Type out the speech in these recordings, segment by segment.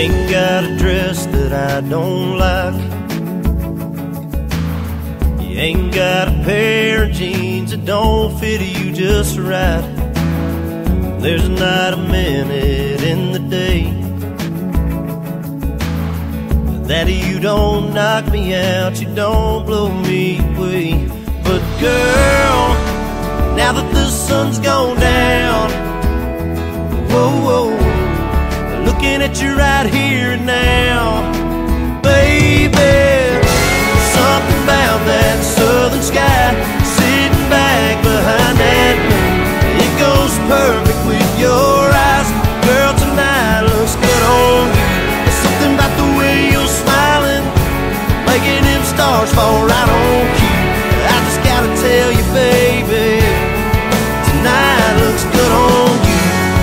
ain't got a dress that I don't like. You ain't got a pair of jeans that don't fit you just right. There's not a minute in the day that you don't knock me out, you don't blow me away. But girl, now that the sun's gone down, whoa, whoa, looking at you right here and now, baby, something about that southern sky sitting back behind that moon. It goes perfect with your eyes, girl, tonight looks good on you. There's something about the way you're smiling, making them stars fall right on cue. I just gotta tell you, baby, tonight looks good on you.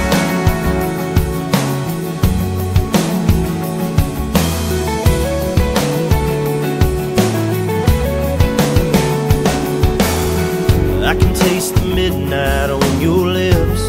I can taste the midnight on your lips,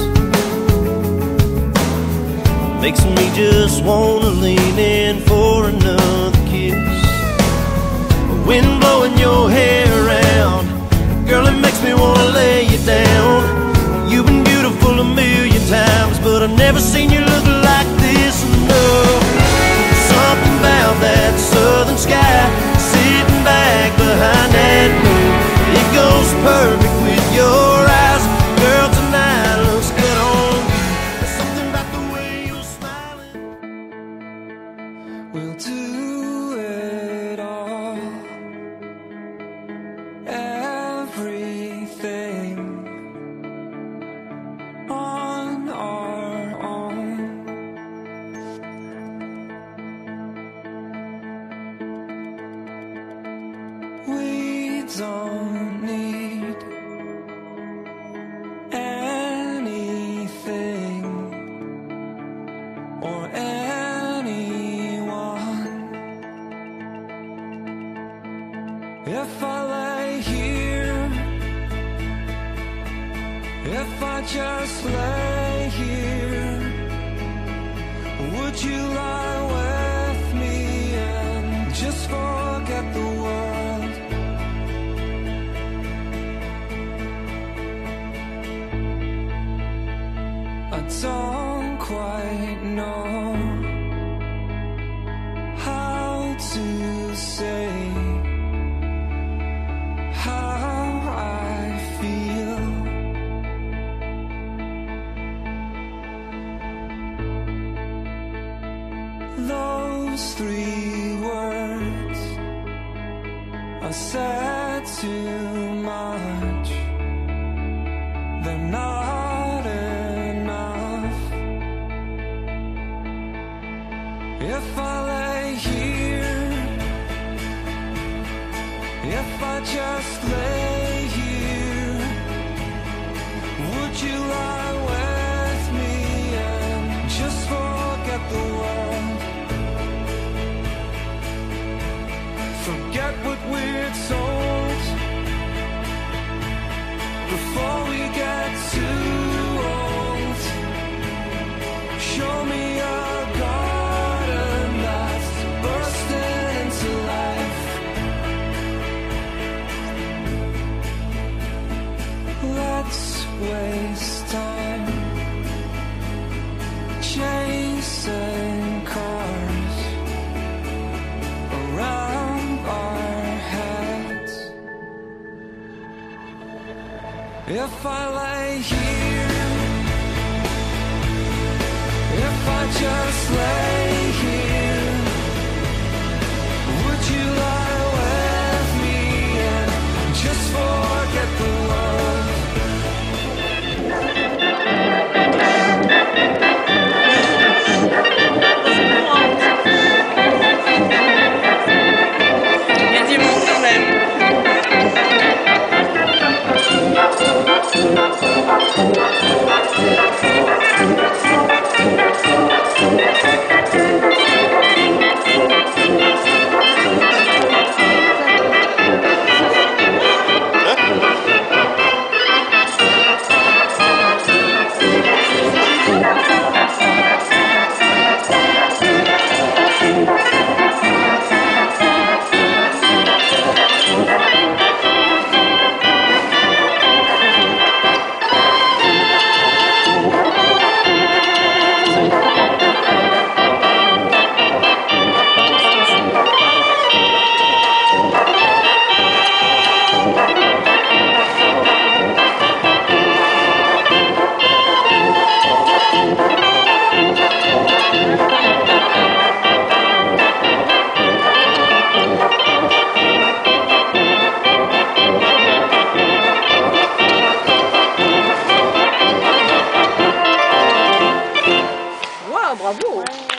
makes me just wanna lean in for another kiss. Wind blowing your hair around, girl, it makes me wanna lay you down. You've been beautiful a million times, but I've never seen you look like this. No, something about that southern sky sitting back behind that moon. It goes perfect with your eyes, girl, tonight looks good on you. There's something about the way you're smiling. We'll do it all, everything on our own. We don't need anything or anyone. If I lay here, if I just lay here, would you lie with me and just forget the world? I don't quite know how to say how I feel. Those 3 words are said too much, they're not enough. If I lay here, if I just lay here, would you lie with me and just forget the world? Forget what we're told before we get too old. Show me a garden that's bursting into life. Let's waste time chasing cars around our heads. If I lay here, if I just lay here, would you lie with me and just forget the world? Il y a du monde quand même. Bravo. Ouais.